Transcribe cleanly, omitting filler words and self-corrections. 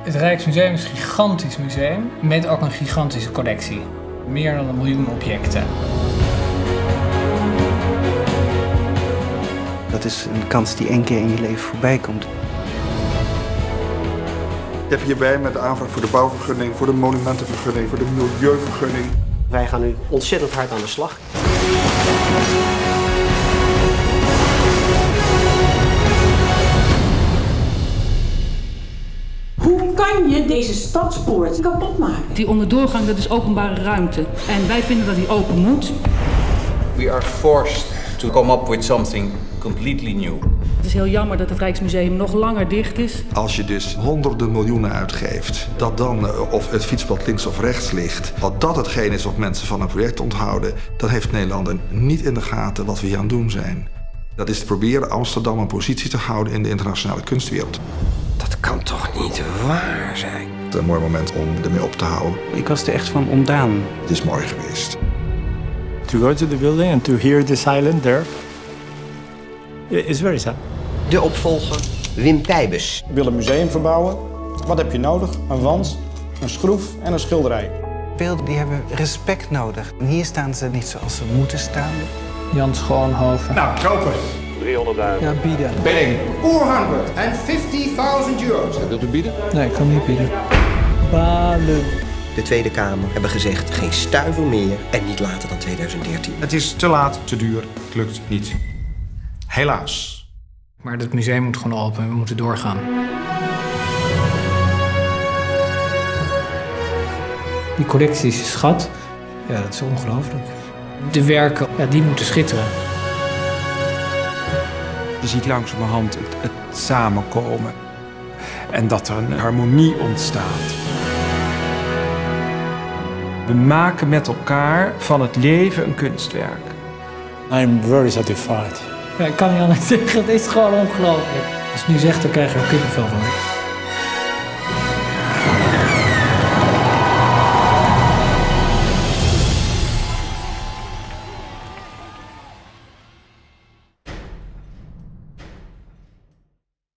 Het Rijksmuseum is een gigantisch museum met ook een gigantische collectie. Meer dan 1 miljoen objecten. Dat is een kans die 1 keer in je leven voorbij komt. Ik heb hierbij met de aanvraag voor de bouwvergunning, voor de monumentenvergunning, voor de milieuvergunning. Wij gaan nu ontzettend hard aan de slag. Hoe kan je deze stadspoort kapot maken? Die onderdoorgang, dat is openbare ruimte. En wij vinden dat die open moet. We are forced to come up with something completely new. Het is heel jammer dat het Rijksmuseum nog langer dicht is. Als je dus honderden miljoenen uitgeeft, dat dan of het fietspad links of rechts ligt, wat dat hetgeen is wat mensen van een project onthouden, dan heeft Nederland niet in de gaten wat we hier aan het doen zijn. Dat is te proberen Amsterdam een positie te houden in de internationale kunstwereld. Dat kan toch niet waar zijn? Het is een mooi moment om ermee op te houden. Ik was er echt van ontdaan. Het is mooi geweest. To go to the building and to hear the silent there is very sad. De opvolger, Wim Pijbus. Ik wil een museum verbouwen. Wat heb je nodig? Een wand, een schroef en een schilderij. Beelden die hebben respect nodig. En hier staan ze niet zoals ze moeten staan. Jan Schoonhoven. Nou, kopen. 300.000. Ja, bieden. Bidding. 450.000 euros. Wilt u bieden? Nee, ik kan niet bieden. Balen. De Tweede Kamer hebben gezegd geen stuiver meer en niet later dan 2013. Het is te laat, te duur, het lukt niet. Helaas. Maar het museum moet gewoon open en we moeten doorgaan. Die collectie is een schat. Ja, dat is ongelooflijk. De werken, ja, die moeten schitteren. Je ziet langzamerhand het samenkomen. En dat er een harmonie ontstaat. We maken met elkaar van het leven een kunstwerk. I'm very satisfied. Ja, ik kan niet anders zeggen, het is gewoon ongelooflijk. Als je het nu zegt, dan krijg je er kippenvel van.